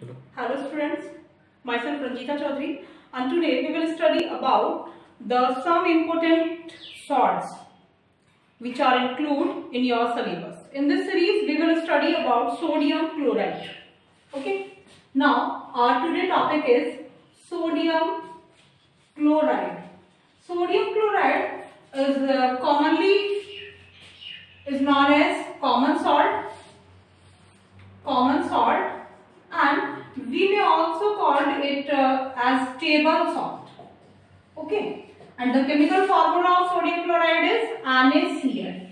Hello students, myself Ranjita Chaudhary, and today we will study about some important salts which are included in your syllabus. In this series we will study about sodium chloride. Okay. Now our today topic is sodium chloride. Sodium chloride is commonly known as common salt, and we may also call it as table salt. Okay, and the chemical formula of sodium chloride is NaCl.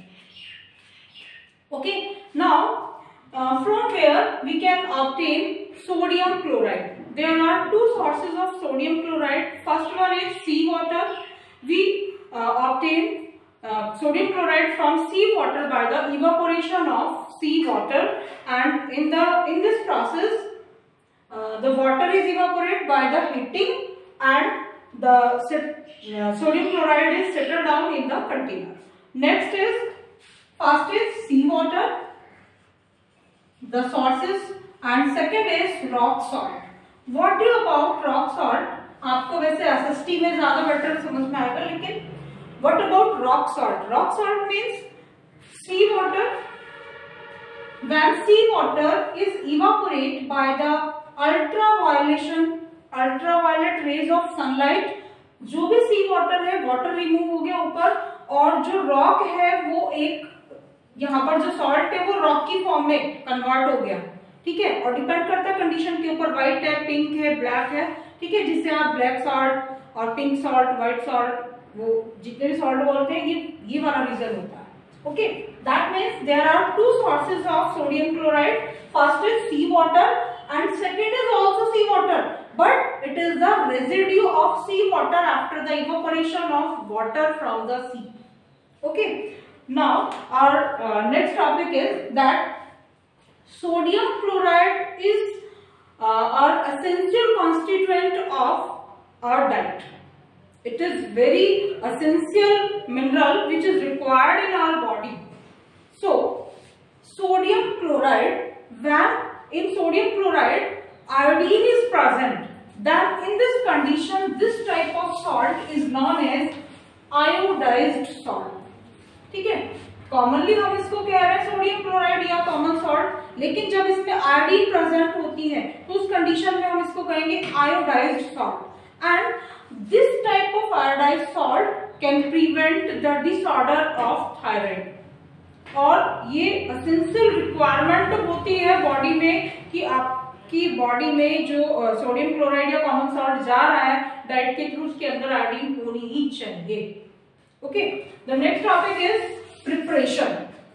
Okay, now from where we can obtain sodium chloride? There are two sources of sodium chloride. First one is seawater. We obtain sodium chloride from seawater by the evaporation of seawater, and in this process the water is evaporated by the heating and the sodium chloride is settled down in the container. Next is first is seawater, the sources, and second is rock salt. What do you about rock salt? आपको वैसे SST में ज़्यादा better समझ में आएगा, लेकिन what about rock salt? Rock salt means seawater. When seawater is evaporated by the ultraviolet rays of sunlight, जो भी सी वाटर है वाटर रिमूव हो गया ऊपर, और जो रॉक है वो एक यहाँ पर जो सॉल्ट है वो रॉक की फॉर्म में कन्वर्ट हो गया. ठीक है, और डिपेंड करता है कंडीशन के ऊपर, व्हाइट है, पिंक है, ब्लैक है. ठीक है, जिससे आप ब्लैक सॉल्ट और पिंक सॉल्ट, व्हाइट सॉल्ट, वो जितने भी सॉल्ट बोलते हैं ये वाला रीजन होता है. Okay, that means there are two sources of sodium chloride. First is seawater and second is also seawater, but it is the residue of seawater after the evaporation of water from the sea. Okay, now our next topic is that sodium chloride is our essential constituent of our diet. It is very essential mineral which is required in our body. So, sodium chloride, when in sodium chloride iodine is present, then in this condition this type of salt is known as iodized salt. ठीक है, commonly हम इसको कह रहे हैं sodium chloride या common salt, लेकिन जब इसमें आयोडीन प्रेजेंट होती है तो उस कंडीशन में हम इसको कहेंगे iodized salt. And this type of iodized salt can prevent the disorder of thyroid. और ये essential requirement होती है बॉडी में कि आपकी बॉडी में जो सोडियम क्लोराइड या कॉमन सॉल्ट जा रहा है डाइट के थ्रू, उसके अंदर आयोडीन होनी ही चाहिए. Okay, the next topic is preparation.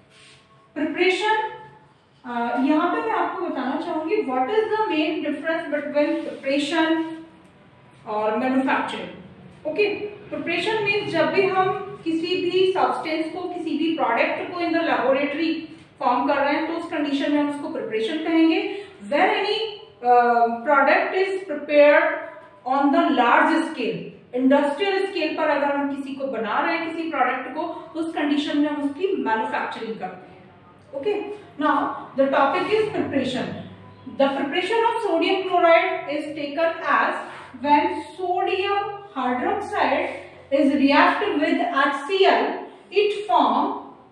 यहाँ पे मैं आपको बताना चाहूंगी what is the main difference between preparation और मैन्युफैक्चरिंग. ओके, प्रिपरेशन मीन्स जब भी हम किसी भी सब्सटेंस को, किसी भी प्रोडक्ट को इन द लेबोरेटरी फॉर्म कर रहे हैं तो उस कंडीशन में हम उसको प्रिपरेशन कहेंगे. When any product is prepared on the large scale, industrial scale पर अगर हम किसी को बना रहे हैं किसी प्रोडक्ट को, तो उस कंडीशन में हम उसकी मैन्युफैक्चरिंग करते हैं. Okay, now the topic is preparation. The preparation of sodium chloride is taken as when sodium hydroxide is reacted with HCl, it form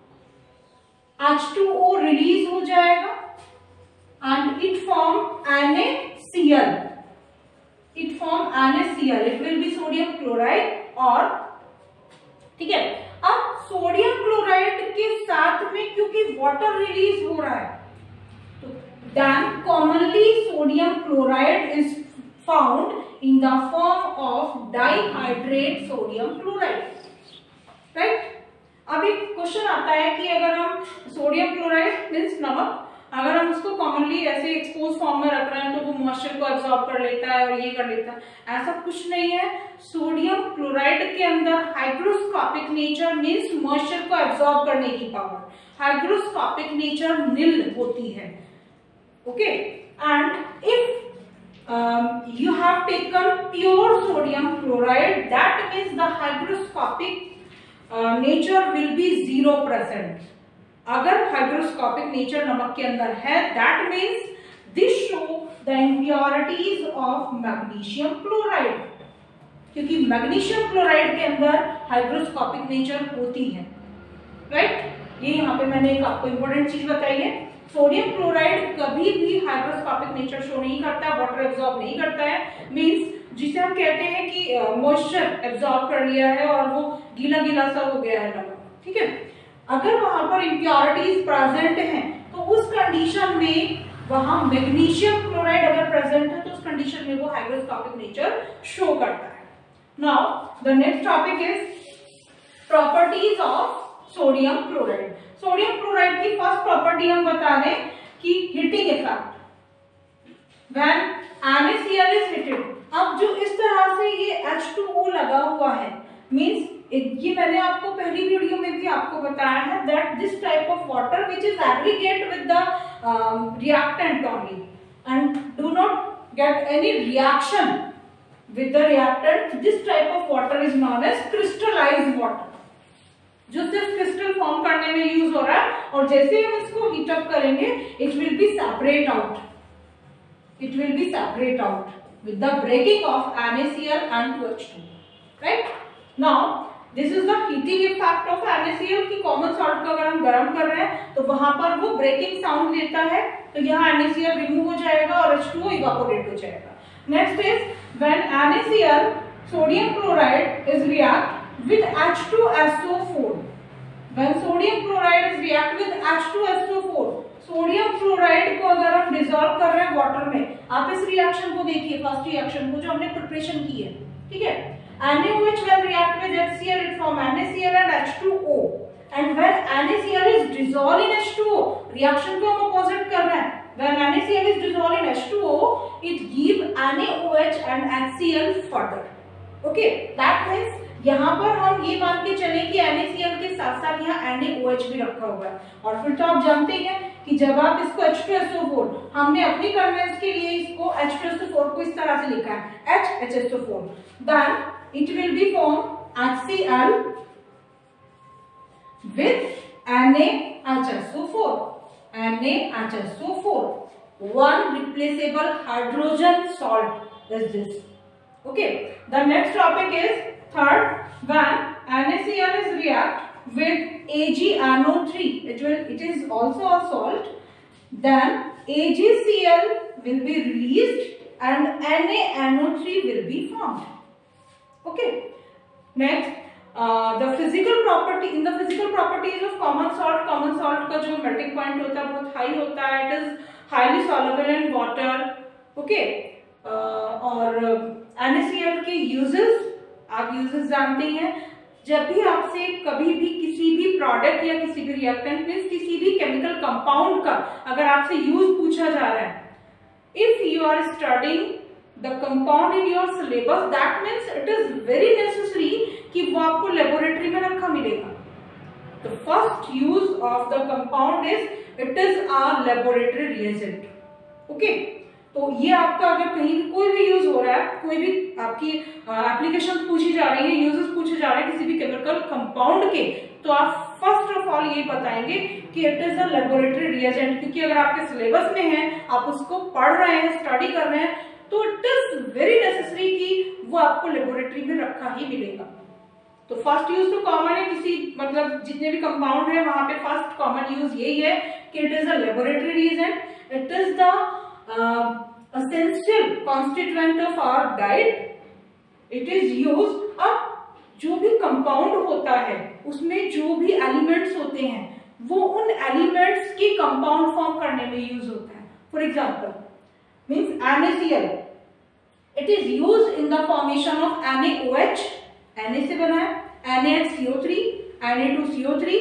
H2O release हो जाएगा and it form NaCl. It form NaCl. It will be sodium chloride. और ठीक है, अब sodium chloride के साथ में क्योंकि वाटर रिलीज हो रहा है, तो then commonly sodium chloride is found in the form of dihydrate sodium chloride. Right? अब एक क्वेश्चन आता है कि अगर हम सोडियम क्लोराइड मीन्स नमक, अगर हम उसको कॉमनली ऐसे एक्सपोज फॉर्म में रख रहे हैं तो वो मॉइस्चर को एब्जॉर्ब कर लेता है और ये कर लेता है. ऐसा कुछ नहीं है. सोडियम क्लोराइड के अंदर हाइग्रोस्कोपिक नेचर मीन्स मॉइस्चर को एब्जॉर्ब करने की पावर, हाइग्रोस्कोपिक नेचर नील होती है. Okay, and if you have taken pure sodium chloride, that means the hygroscopic nature will be 0%. अगर हाइग्रोस्कोपिक नेचर नमक के अंदर है, that means this show the impurities of magnesium chloride, क्योंकि magnesium chloride के अंदर हाइग्रोस्कोपिक नेचर होती है, राइट। ये यहाँ पे मैंने एक आपको इंपॉर्टेंट चीज बताई है। सोडियम क्लोराइड कभी भी हाइग्रोस्कोपिक नेचर शो नहीं करता, वाटर एब्जॉर्ब नहीं करता है। मींस जिसे हम कहते हैं कि मॉइस्चर एब्जॉर्ब कर लिया है और वो गीला गीला सा हो गया है नमक, ठीक है। अगर वहां पर इम्प्योरिटीज प्रेजेंट हैं तो उस कंडीशन में वहां मैग्नीशियम क्लोराइड अगर प्रेजेंट है तो उस कंडीशन में वो हाइग्रोस्कोपिक नेचर शो करता है। Now the next topic is properties of sodium chloride. Sodium chloride की फर्स्ट प्रॉपर्टी हम बता दें कि heating effect when NaCl is heated. अब जो इस तरह से ये H2O लगा हुआ है, मींस ये मैंने आपको पहली वीडियो में भी आपको बताया है that this type of water which is aggregate with the reactant only and do not get any reaction with the reactant, this type of water is known as crystallized water, जो सिर्फ crystal form करने में use हो रहा है। और जैसे हम इसको हीट अप करेंगे it will be separate out, it will be separate out with the breaking of NaCl and 2H2, right? Now this is the heating effect of NaCl की कॉमन सॉल्ट को अगर हम गर्म कर रहे हैं तो वहां पर वो ब्रेकिंग साउंड देता है, तो यहाँ NaCl रिमूव हो जाएगा और H2O इवापोरेट हो जाएगा। Next is when NaCl sodium chloride is react with H2SO4, when sodium chloride is react with H2SO4, sodium chloride को अगर हम डिसॉल्व कर रहे हैं वाटर में, आप इस रिएक्शन को देखिए, फर्स्ट रिएक्शन को जो हमने प्रिपरेशन की है, ठीक है। NaOH when react with HCl it form NaCl and H2O, and when NaCl is dissolved in H2O, reaction को हम अपोजिट कर रहे हैं, when NaCl is dissolved in H2O it give NaOH and HCl further, okay, that means यहाँ पर हम ये मान के चले कि NaCl के साथ साथ यहाँ NaOH भी रखा हुआ है। और फिर तो आप जानते हैं कि जब आप इसको H2SO4, हमने अपनी कन्वेंस के लिए इसको H2SO4 को इस तरह से लिखा है HHSO4, then it will be form HCl with NaHSO4, NaHSO4, one replaceable hydrogen salt is this, okay. The next topic is third, when NaCl is react with AgNO3, it is also a salt, then AgCl will be released and NaNO3 will be formed, okay. Next, the physical property, in the physical properties of common salt का जो melting point होता है बहुत high होता है, it is highly soluble in water, okay. और NaCl के uses, आप यूजेस जानते हैं, जब भी आपसे कभी भी किसी भी प्रोडक्ट या किसी भी रिएक्टेंट में किसी भी केमिकल कंपाउंड का अगर आपसे यूज पूछा जा रहा है, if you are studying the compound in your syllabus, that means it is very necessary कि वो आपको लेबोरेटरी में रखा मिलेगा। The first use of the compound is it is a laboratory reagent, okay. तो ये आपका अगर कहीं भी कोई भी यूज हो रहा है, कोई भी आपकी एप्लीकेशन पूछी जा रही है, यूजेस पूछे जा रहे हैं किसी भी केमिकल कंपाउंड के, तो आप फर्स्ट ऑफ ऑल ये बताएंगे कि it is a laboratory reagent, क्योंकि अगर आपके सिलेबस में है, आप उसको पढ़ रहे हैं, स्टडी कर रहे हैं, तो इट इज वेरी नेसेसरी कि वो आपको लेबोरेटरी में रखा ही मिलेगा। तो फर्स्ट यूज तो कॉमन है, किसी मतलब जितने भी कंपाउंड है वहां पे फर्स्ट कॉमन यूज यही है कि it is a laboratory reagent, it is the essential constituent of our diet, it is used। अब जो भी कंपाउंड होता है उसमें जो भी एलिमेंट्स होते हैं वो उन एलिमेंट्स की कंपाउंड फॉर्म करने में यूज होता है। For example means NaCl, it is used in the formation of NaOH, Na से बना है, NaHCO3, Na2CO3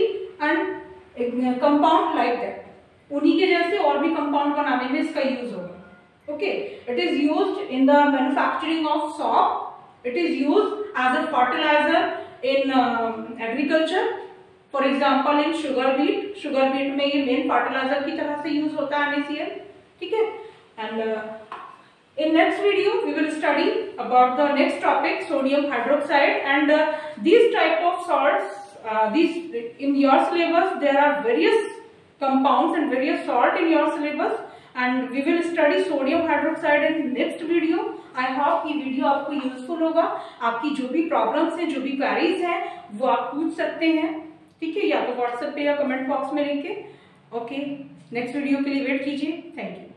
and compound like that, उन्हीं के जैसे और भी कंपाउंड बनाने में इसका यूज होगा, okay. It is used in the manufacturing of soap, it is used as a fertilizer in agriculture, for example in sugar beet में ये main fertilizer की तरह से यूज होता है NaCl, ठीक है। and in next video we will study about the next topic, sodium hydroxide, and these type of salts, these in your syllabus there are various compounds and various salt in your syllabus, and we will study sodium hydroxide in next video. I hope ये video आपको useful होगा। आपकी जो भी problems हैं, जो भी queries हैं, वो आप पूछ सकते हैं, ठीक है, या तो व्हाट्सएप पे या कमेंट बॉक्स में लिख के। ओके, नेक्स्ट वीडियो के लिए वेट कीजिए। Thank you.